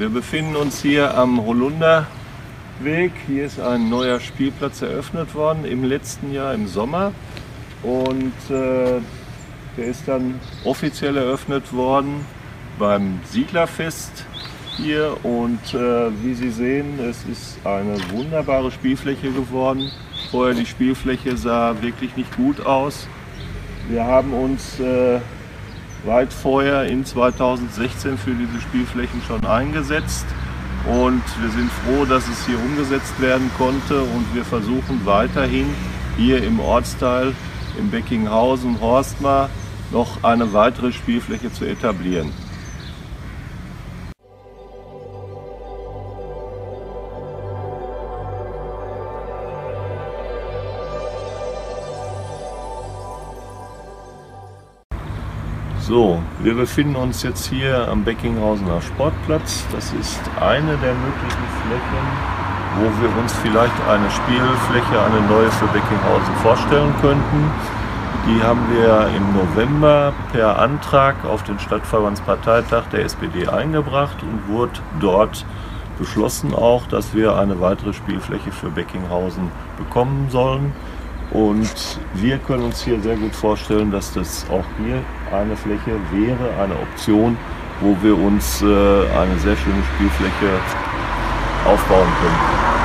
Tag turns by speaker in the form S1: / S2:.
S1: Wir befinden uns hier am Holunderweg. Hier ist ein neuer Spielplatz eröffnet worden im letzten Jahr im Sommer und der ist dann offiziell eröffnet worden beim Siedlerfest hier und wie Sie sehen, es ist eine wunderbare Spielfläche geworden. Vorher die Spielfläche sah wirklich nicht gut aus. Wir haben uns weit vorher in 2016 für diese Spielflächen schon eingesetzt und wir sind froh, dass es hier umgesetzt werden konnte und wir versuchen weiterhin hier im Ortsteil im Beckinghausen-Horstmar noch eine weitere Spielfläche zu etablieren. So, wir befinden uns jetzt hier am Beckinghausener Sportplatz. Das ist eine der möglichen Flächen, wo wir uns vielleicht eine Spielfläche, eine neue für Beckinghausen vorstellen könnten. Die haben wir im November per Antrag auf den Stadtverbandsparteitag der SPD eingebracht und wurde dort beschlossen auch, dass wir eine weitere Spielfläche für Beckinghausen bekommen sollen. Und wir können uns hier sehr gut vorstellen, dass das auch hier eine Fläche wäre, eine Option, wo wir uns eine sehr schöne Spielfläche aufbauen können.